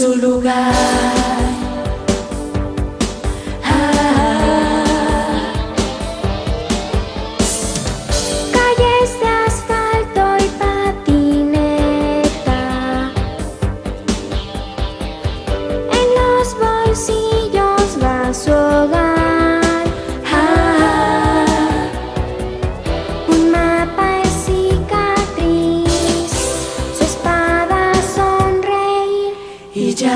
su lugar. Calles de asfalto y patineta, en los bolsillos va su hogar. Un mapa es cicatriz, su espada sonreír. Y ya,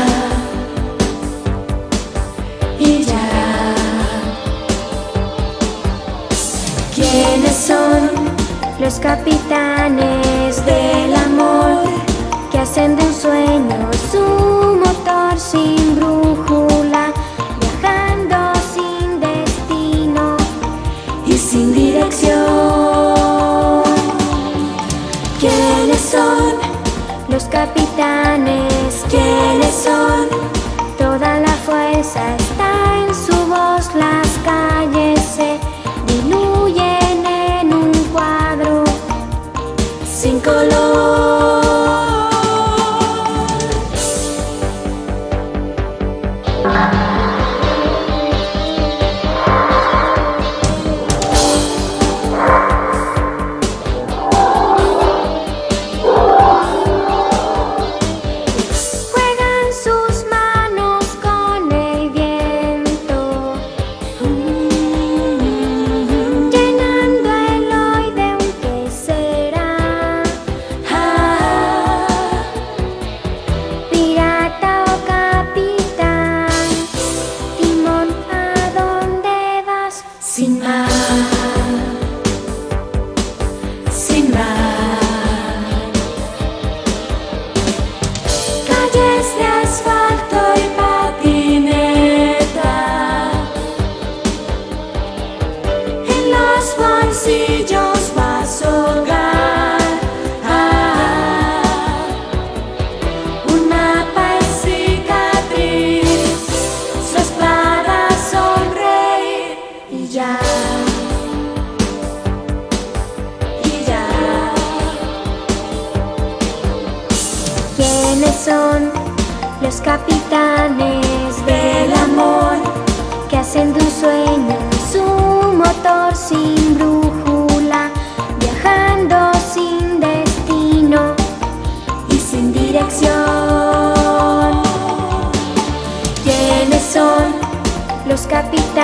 y ya. ¿Quiénes son los capitanes del amor que hacen de un sueño su motor sin brújula, viajando sin destino Y sin dirección? ¿Quiénes son los capitanes? ¿Quiénes son? Toda la fuerza está en su voz, las calles se diluyen en un cuadro Sin color. Juegan sus manos con el viento, llenando el hoy de un qué será. Pirata o capitán, timón, ¿a dónde vas? Sin mar, sin mar. Calles de asfalto y patineta, en los bolsillos va su hogar. Un mapa es cicatriz, su espada sonreír. Y ya, y ya. ¿Quiénes son los capitanes del amor que hacen de un sueño su motor sin brújula, viajando sin destino Y sin dirección? ¿Quiénes son los capitanes